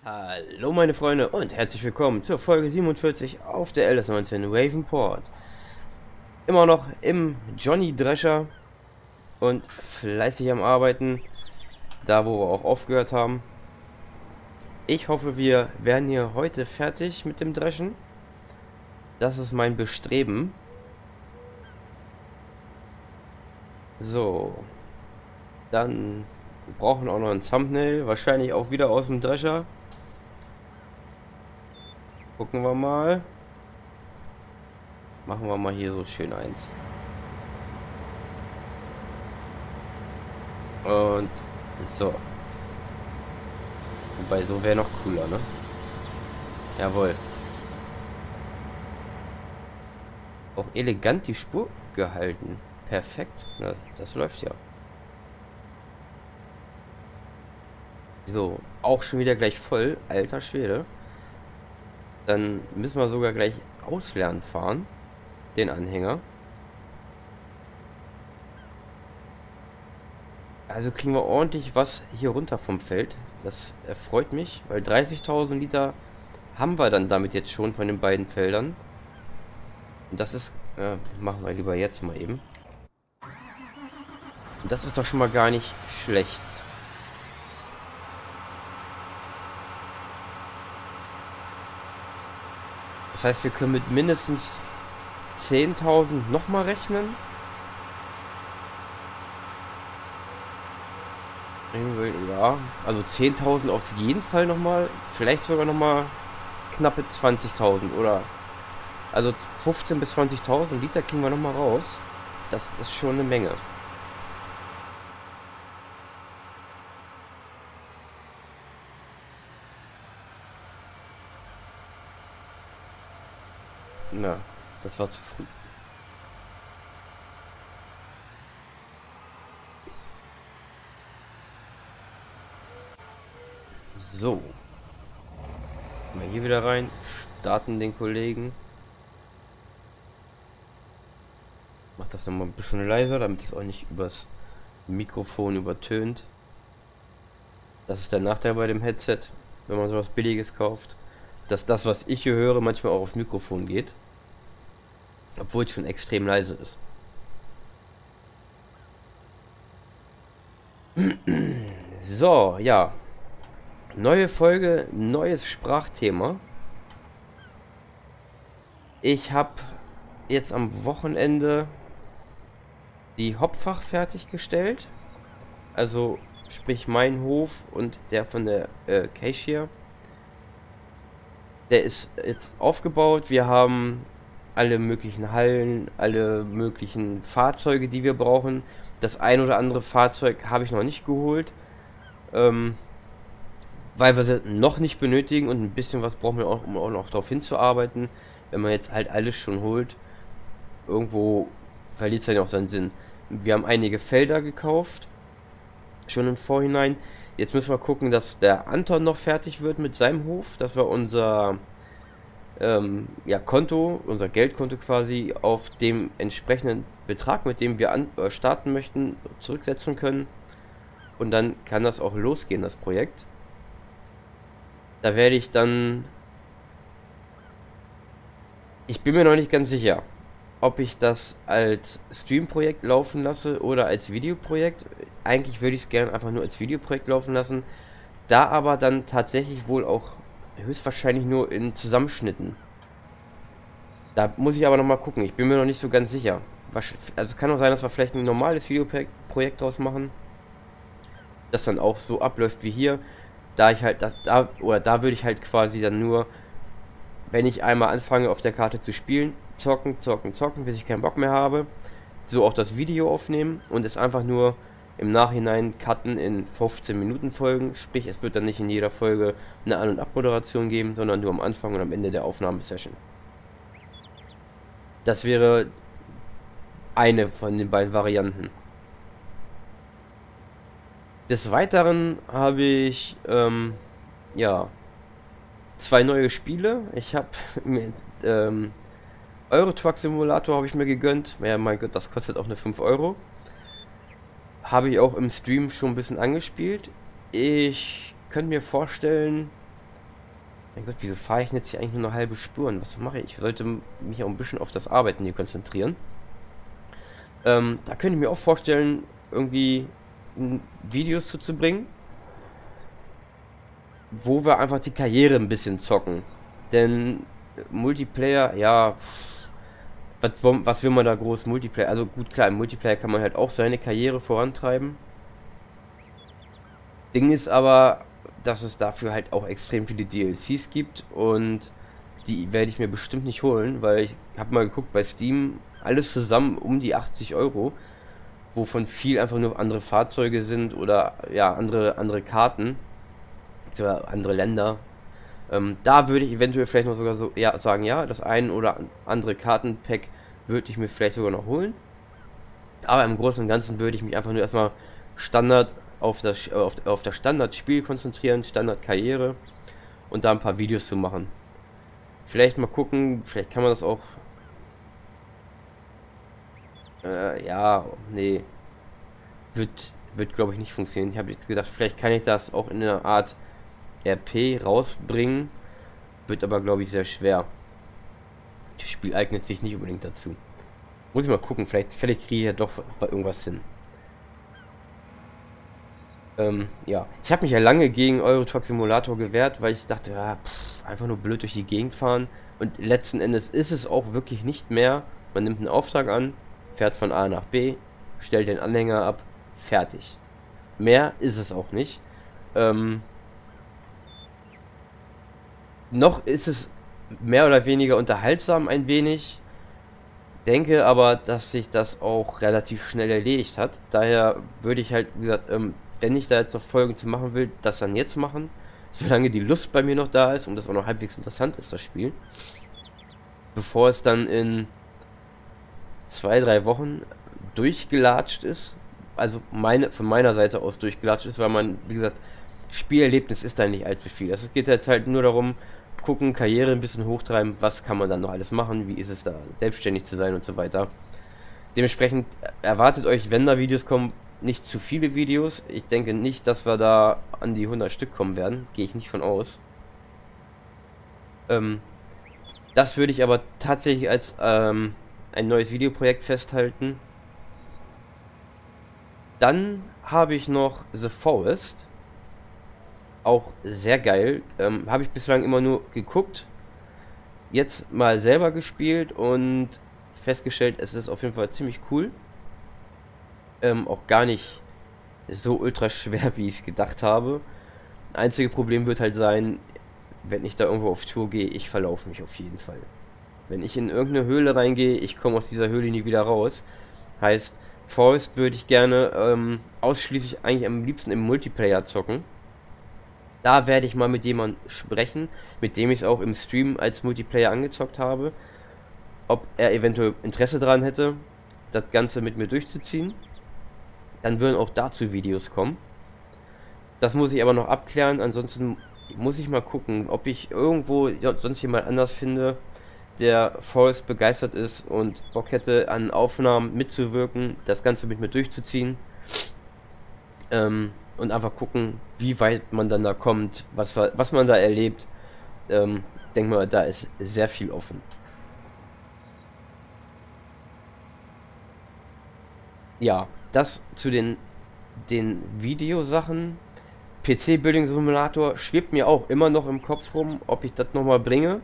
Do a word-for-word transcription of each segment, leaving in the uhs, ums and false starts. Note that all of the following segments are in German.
Hallo meine Freunde und herzlich willkommen zur Folge siebenundvierzig auf der L S neunzehn Ravenport. Immer noch im Johnny Drescher und fleißig am Arbeiten, da wo wir auch aufgehört haben. Ich hoffe, wir werden hier heute fertig mit dem Dreschen. Das ist mein Bestreben. So, dann wir brauchen auch noch ein Thumbnail, wahrscheinlich auch wieder aus dem Drescher. Gucken wir mal. Machen wir mal hier so schön eins. Und so. Wobei, so wäre noch cooler, ne? Jawohl. Auch elegant die Spur gehalten. Perfekt. Na, das läuft ja. So, auch schon wieder gleich voll. Alter Schwede. Dann müssen wir sogar gleich auslernen fahren. Den Anhänger. Also kriegen wir ordentlich was hier runter vom Feld. Das erfreut mich, weil dreißigtausend Liter haben wir dann damit jetzt schon von den beiden Feldern. Und das ist, äh, machen wir lieber jetzt mal eben. Und das ist doch schon mal gar nicht schlecht. Das heißt, wir können mit mindestens zehntausend nochmal rechnen. Ja, also zehntausend auf jeden Fall nochmal. Vielleicht sogar nochmal knappe zwanzigtausend oder... Also fünfzehntausend bis zwanzigtausend Liter kriegen wir nochmal raus. Das ist schon eine Menge. Na, das war zu früh. So. Mal hier wieder rein. Starten den Kollegen. Mach das nochmal ein bisschen leiser, damit es auch nicht übers Mikrofon übertönt. Das ist der Nachteil bei dem Headset, wenn man sowas Billiges kauft. Dass das, was ich hier höre, manchmal auch aufs Mikrofon geht. Obwohl es schon extrem leise ist. So, ja. Neue Folge, neues Sprachthema. Ich habe jetzt am Wochenende die Hauptfach fertiggestellt. Also sprich mein Hof und der von der äh, Cashier. Der ist jetzt aufgebaut. Wir haben alle möglichen Hallen, alle möglichen Fahrzeuge, die wir brauchen. Das ein oder andere Fahrzeug habe ich noch nicht geholt, ähm, weil wir sie noch nicht benötigen und ein bisschen was brauchen wir auch, um auch noch darauf hinzuarbeiten. Wenn man jetzt halt alles schon holt, irgendwo verliert es dann auch seinen Sinn. Wir haben einige Felder gekauft, schon im Vorhinein. Jetzt müssen wir gucken, dass der Anton noch fertig wird mit seinem Hof, dass wir unser ähm, ja, Konto, unser Geldkonto quasi auf dem entsprechenden Betrag, mit dem wir an, äh, starten möchten, zurücksetzen können. Und dann kann das auch losgehen, das Projekt. Da werde ich dann... Ich bin mir noch nicht ganz sicher, ob ich das als Stream-Projekt laufen lasse oder als Videoprojekt. Eigentlich würde ich es gerne einfach nur als Videoprojekt laufen lassen. Da aber dann tatsächlich wohl auch höchstwahrscheinlich nur in Zusammenschnitten. Da muss ich aber noch mal gucken. Ich bin mir noch nicht so ganz sicher. Also kann auch sein, dass wir vielleicht ein normales Videoprojekt draus machen. Das dann auch so abläuft wie hier. Da ich halt, das, da, oder da würde ich halt quasi dann nur, wenn ich einmal anfange auf der Karte zu spielen, zocken, zocken, zocken, bis ich keinen Bock mehr habe. So auch das Video aufnehmen und es einfach nur im Nachhinein cutten in fünfzehn Minuten Folgen. Sprich, es wird dann nicht in jeder Folge eine An- und Abmoderation geben, sondern nur am Anfang und am Ende der Aufnahmesession. Das wäre eine von den beiden Varianten. Des Weiteren habe ich ähm, ja zwei neue Spiele. Ich habe mit ähm, Euro Truck Simulator habe ich mir gegönnt. Ja, mein Gott, das kostet auch eine fünf Euro. Habe ich auch im Stream schon ein bisschen angespielt. Ich könnte mir vorstellen, Mein Gott, wieso fahre ich jetzt hier eigentlich nur noch halbe Spuren? Was mache ich? Ich sollte mich auch ein bisschen auf das Arbeiten hier konzentrieren. Ähm, da könnte ich mir auch vorstellen, irgendwie Videos zuzubringen, wo wir einfach die Karriere ein bisschen zocken. Denn Multiplayer, ja, pff, was, was will man da groß Multiplayer? Also gut, klar, im Multiplayer kann man halt auch seine Karriere vorantreiben. Ding ist aber, dass es dafür halt auch extrem viele D L Cs gibt und die werde ich mir bestimmt nicht holen, weil ich habe mal geguckt bei Steam, alles zusammen um die achtzig Euro, wovon viel einfach nur andere Fahrzeuge sind oder ja, andere, andere Karten, oder andere Länder. Ähm, da würde ich eventuell vielleicht noch sogar so ja, sagen, ja, das ein oder andere Kartenpack würde ich mir vielleicht sogar noch holen. Aber im Großen und Ganzen würde ich mich einfach nur erstmal Standard auf das auf, auf das Standardspiel konzentrieren, Standardkarriere und da ein paar Videos zu machen. Vielleicht mal gucken, vielleicht kann man das auch. Äh, ja, nee. Wird, wird glaube ich nicht funktionieren. Ich habe jetzt gedacht, vielleicht kann ich das auch in einer Art R P rausbringen. Wird aber glaube ich sehr schwer. Das Spiel eignet sich nicht unbedingt dazu. Muss ich mal gucken, vielleicht, vielleicht kriege ich ja doch irgendwas hin. Ähm, ja. Ich habe mich ja lange gegen Euro Truck Simulator gewehrt, weil ich dachte, ja, pff, einfach nur blöd durch die Gegend fahren. Und letzten Endes ist es auch wirklich nicht mehr. Man nimmt einen Auftrag an, fährt von A nach B, stellt den Anhänger ab, fertig. Mehr ist es auch nicht. Ähm, noch ist es mehr oder weniger unterhaltsam ein wenig. Denke aber, dass sich das auch relativ schnell erledigt hat. Daher würde ich halt, wie gesagt, ähm, wenn ich da jetzt noch Folgen zu machen will, das dann jetzt machen. Solange die Lust bei mir noch da ist und das auch noch halbwegs interessant ist, das Spiel. Bevor es dann in zwei, drei Wochen durchgelatscht ist. Also meine, von meiner Seite aus durchgelatscht ist, weil man, wie gesagt, Spielerlebnis ist da nicht allzu viel. Es geht jetzt halt nur darum, gucken, Karriere ein bisschen hochtreiben, was kann man dann noch alles machen, wie ist es da, selbstständig zu sein und so weiter. Dementsprechend erwartet euch, wenn da Videos kommen, nicht zu viele Videos. Ich denke nicht, dass wir da an die hundert Stück kommen werden. Gehe ich nicht von aus. Ähm, das würde ich aber tatsächlich als ähm, ein neues Videoprojekt festhalten. Dann habe ich noch The Forest. Auch sehr geil. Ähm, habe ich bislang immer nur geguckt. Jetzt mal selber gespielt und festgestellt, es ist auf jeden Fall ziemlich cool. Ähm, auch gar nicht so ultra schwer, wie ich es gedacht habe. Einzige Problem wird halt sein, wenn ich da irgendwo auf Tour gehe, ich verlaufe mich auf jeden Fall. Wenn ich in irgendeine Höhle reingehe, ich komme aus dieser Höhle nie wieder raus. Heißt, Forest würde ich gerne ähm, ausschließlich eigentlich am liebsten im Multiplayer zocken. Da werde ich mal mit jemandem sprechen, mit dem ich es auch im Stream als Multiplayer angezockt habe. Ob er eventuell Interesse daran hätte, das Ganze mit mir durchzuziehen. Dann würden auch dazu Videos kommen. Das muss ich aber noch abklären. Ansonsten muss ich mal gucken, ob ich irgendwo sonst jemand anders finde, der Forest begeistert ist und Bock hätte, an Aufnahmen mitzuwirken, das Ganze mit mir durchzuziehen. Ähm, und einfach gucken, wie weit man dann da kommt, was, was man da erlebt. Ähm, denk mal, da ist sehr viel offen. Ja, das zu den, den Videosachen. P C-Building Simulator schwebt mir auch immer noch im Kopf rum, ob ich das nochmal bringe.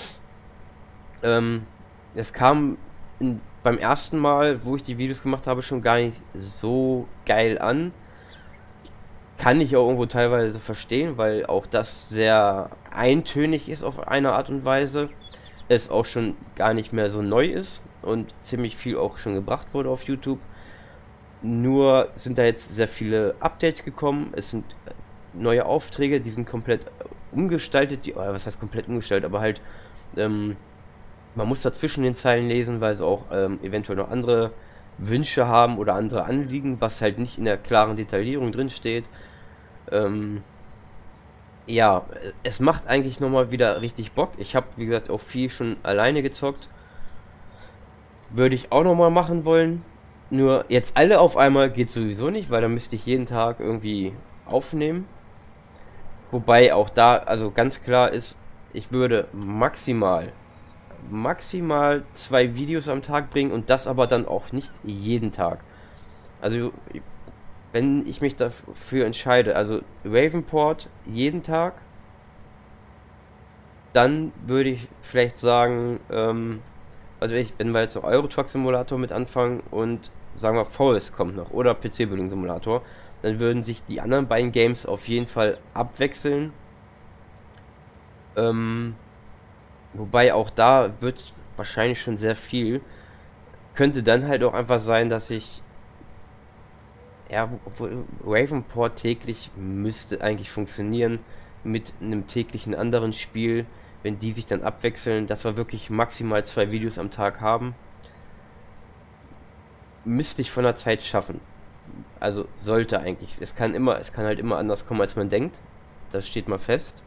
Ähm, es kam in, beim ersten Mal, wo ich die Videos gemacht habe, schon gar nicht so geil an. Kann ich auch irgendwo teilweise verstehen, weil auch das sehr eintönig ist auf eine Art und Weise. Es auch schon gar nicht mehr so neu ist und ziemlich viel auch schon gebracht wurde auf YouTube. Nur sind da jetzt sehr viele Updates gekommen. Es sind neue Aufträge, die sind komplett umgestaltet. Die, was heißt komplett umgestaltet, aber halt ähm, man muss da zwischen den Zeilen lesen, weil sie auch ähm, eventuell noch andere Wünsche haben oder andere Anliegen, was halt nicht in der klaren Detaillierung drin steht. Ähm, ja, es macht eigentlich nochmal wieder richtig Bock. Ich habe, wie gesagt, auch viel schon alleine gezockt. Würde ich auch nochmal machen wollen. Nur jetzt alle auf einmal geht sowieso nicht, weil dann müsste ich jeden Tag irgendwie aufnehmen. Wobei auch da, also ganz klar ist, ich würde maximal, maximal zwei Videos am Tag bringen und das aber dann auch nicht jeden Tag. Also, wenn ich mich dafür entscheide, also Ravenport jeden Tag, dann würde ich vielleicht sagen, ähm, also ich, wenn wir jetzt noch Euro Truck Simulator mit anfangen und sagen wir Forest kommt noch oder P C Building Simulator, dann würden sich die anderen beiden Games auf jeden Fall abwechseln. Ähm, wobei auch da wird es wahrscheinlich schon sehr viel. Könnte dann halt auch einfach sein, dass ich, ja, obwohl Ravenport täglich müsste eigentlich funktionieren mit einem täglichen anderen Spiel, wenn die sich dann abwechseln, dass wir wirklich maximal zwei Videos am Tag haben. Müsste ich von der Zeit schaffen. Also sollte eigentlich. Es kann immer, es kann halt immer anders kommen, als man denkt. Das steht mal fest.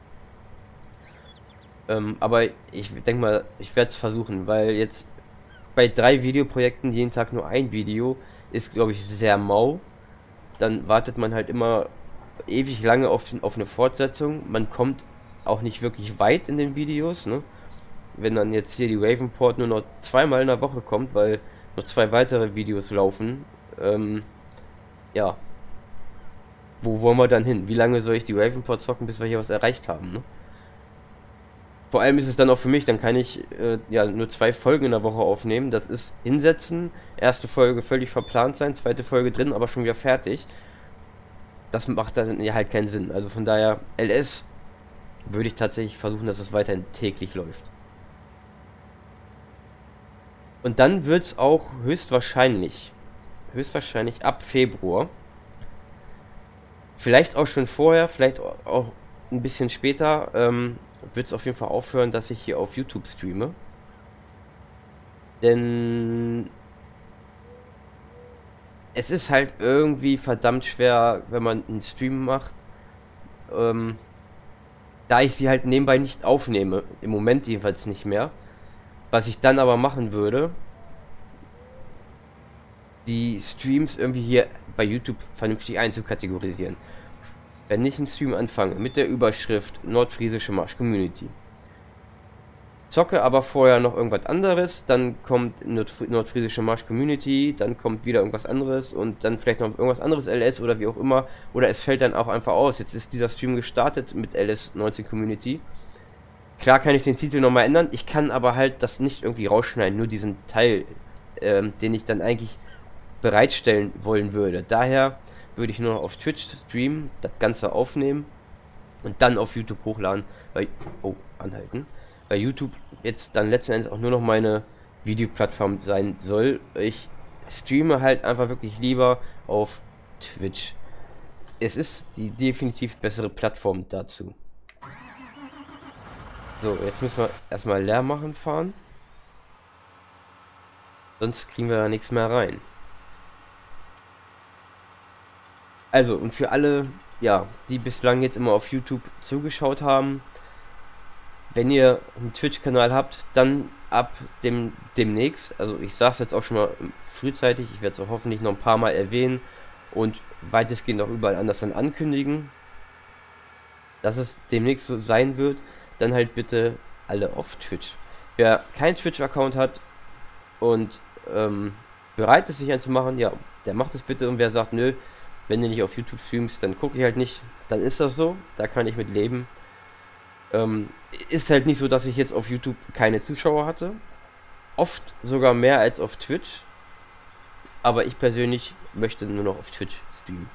Ähm, aber ich denke mal, ich werde es versuchen, weil jetzt bei drei Videoprojekten jeden Tag nur ein Video ist, glaube ich, sehr mau. Dann wartet man halt immer ewig lange auf, auf eine Fortsetzung. Man kommt auch nicht wirklich weit in den Videos, ne? Wenn dann jetzt hier die Ravenport nur noch zweimal in der Woche kommt, weil noch zwei weitere Videos laufen, ähm, ja, wo wollen wir dann hin? Wie lange soll ich die Ravenport zocken, bis wir hier was erreicht haben, ne? Vor allem ist es dann auch für mich, dann kann ich äh, ja nur zwei Folgen in der Woche aufnehmen. Das ist hinsetzen, erste Folge völlig verplant sein, zweite Folge drin, aber schon wieder fertig. Das macht dann ja halt keinen Sinn. Also von daher, L S würde ich tatsächlich versuchen, dass es weiterhin täglich läuft. Und dann wird es auch höchstwahrscheinlich, höchstwahrscheinlich ab Februar, vielleicht auch schon vorher, vielleicht auch ein bisschen später, ähm, wird es auf jeden Fall aufhören, dass ich hier auf YouTube streame. Denn es ist halt irgendwie verdammt schwer, wenn man einen Stream macht, ähm, da ich sie halt nebenbei nicht aufnehme, im Moment jedenfalls nicht mehr. Was ich dann aber machen würde, die Streams irgendwie hier bei YouTube vernünftig einzukategorisieren. Wenn ich einen Stream anfange mit der Überschrift Nordfriesische Marsch Community, zocke aber vorher noch irgendwas anderes, dann kommt Nordfri Nordfriesische Marsch Community, dann kommt wieder irgendwas anderes und dann vielleicht noch irgendwas anderes L S oder wie auch immer, oder es fällt dann auch einfach aus. Jetzt ist dieser Stream gestartet mit L S neunzehn Community. Klar kann ich den Titel nochmal ändern, ich kann aber halt das nicht irgendwie rausschneiden, nur diesen Teil, ähm, den ich dann eigentlich bereitstellen wollen würde. Daher würde ich nur noch auf Twitch streamen, das Ganze aufnehmen und dann auf YouTube hochladen, weil, oh, anhalten, weil YouTube jetzt dann letzten Endes auch nur noch meine Videoplattform sein soll. Ich streame halt einfach wirklich lieber auf Twitch. Es ist die definitiv bessere Plattform dazu. So, jetzt müssen wir erstmal leer machen fahren. Sonst kriegen wir da nichts mehr rein. Also, und für alle, ja, die bislang jetzt immer auf YouTube zugeschaut haben, wenn ihr einen Twitch-Kanal habt, dann ab dem demnächst, also ich sage es jetzt auch schon mal frühzeitig, ich werde es auch hoffentlich noch ein paar Mal erwähnen und weitestgehend auch überall anders dann ankündigen, dass es demnächst so sein wird, dann halt bitte alle auf Twitch. Wer keinen Twitch-Account hat und ähm, bereit ist, sich einzumachen, ja, der macht es bitte. Und wer sagt, nö, wenn du nicht auf YouTube streamst, dann gucke ich halt nicht, dann ist das so, da kann ich mit leben. Ähm, ist halt nicht so, dass ich jetzt auf YouTube keine Zuschauer hatte. Oft sogar mehr als auf Twitch. Aber ich persönlich möchte nur noch auf Twitch streamen.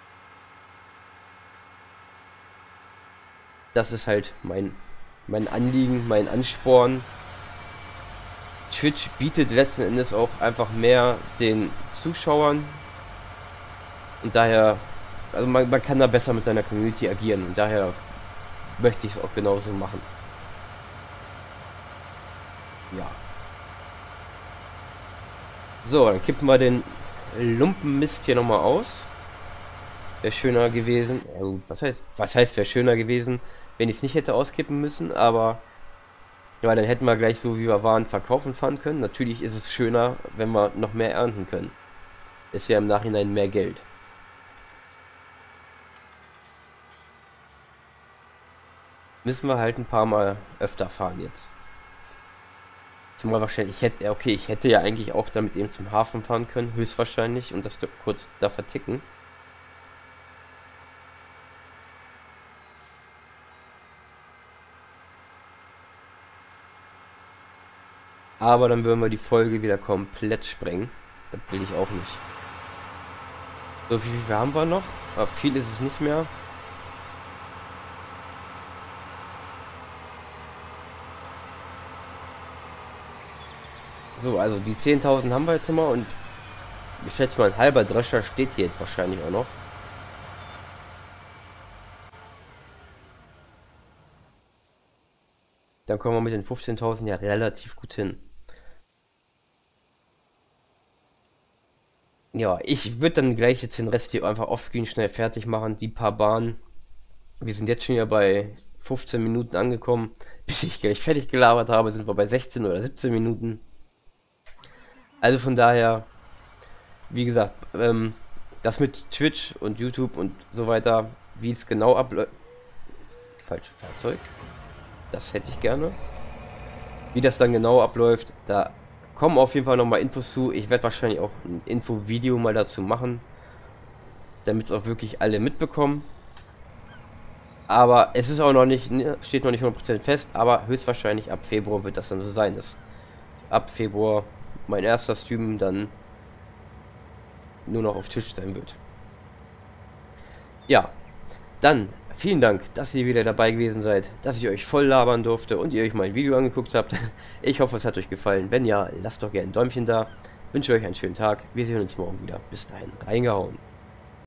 Das ist halt mein, mein Anliegen, mein Ansporn. Twitch bietet letzten Endes auch einfach mehr den Zuschauern. Und daher, also man, man kann da besser mit seiner Community agieren. Und daher möchte ich es auch genauso machen. Ja. So, dann kippen wir den Lumpenmist hier nochmal aus. Wäre schöner gewesen. Ja gut, was heißt, was heißt wäre schöner gewesen, wenn ich es nicht hätte auskippen müssen, aber ja, dann hätten wir gleich so wie wir waren verkaufen fahren können. Natürlich ist es schöner, wenn wir noch mehr ernten können. Ist ja im Nachhinein mehr Geld. müssen wir halt ein paar Mal öfter fahren jetzt. Zumal wahrscheinlich, ich hätte, okay, ich hätte ja eigentlich auch damit eben zum Hafen fahren können, höchstwahrscheinlich, und das kurz da verticken. Aber dann würden wir die Folge wieder komplett sprengen. Das will ich auch nicht. So, wie viel haben wir noch? Aber viel ist es nicht mehr. So, also die zehntausend haben wir jetzt immer und ich schätze mal, ein halber Drescher steht hier jetzt wahrscheinlich auch noch. Dann kommen wir mit den fünfzehntausend ja relativ gut hin. Ja, ich würde dann gleich jetzt den Rest hier einfach offscreen schnell fertig machen. Die paar Bahnen. Wir sind jetzt schon ja bei fünfzehn Minuten angekommen. Bis ich gleich fertig gelabert habe, sind wir bei sechzehn oder siebzehn Minuten. Also von daher, wie gesagt, ähm, das mit Twitch und YouTube und so weiter, wie es genau abläuft. Falsche Fahrzeug. Das hätte ich gerne. Wie das dann genau abläuft, da kommen auf jeden Fall nochmal Infos zu. Ich werde wahrscheinlich auch ein Info-Video mal dazu machen, damit es auch wirklich alle mitbekommen. Aber es ist auch noch nicht, steht noch nicht hundert Prozent fest, aber höchstwahrscheinlich ab Februar wird das dann so sein, dass ab Februar mein erster Stream dann nur noch auf Twitch sein wird. Ja, dann vielen Dank, dass ihr wieder dabei gewesen seid, dass ich euch voll labern durfte und ihr euch mein Video angeguckt habt. Ich hoffe, es hat euch gefallen. Wenn ja, lasst doch gerne ein Däumchen da. Wünsche euch einen schönen Tag. Wir sehen uns morgen wieder. Bis dahin, reingehauen.